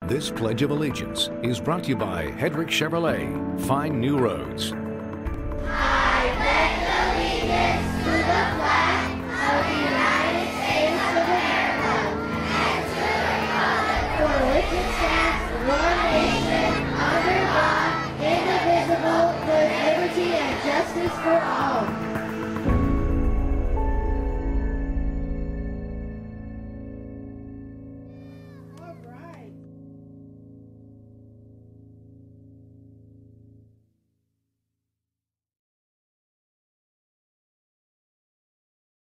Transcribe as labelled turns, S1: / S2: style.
S1: This Pledge of Allegiance is brought to you by Hedrick Chevrolet. Find new roads.
S2: I pledge allegiance to the flag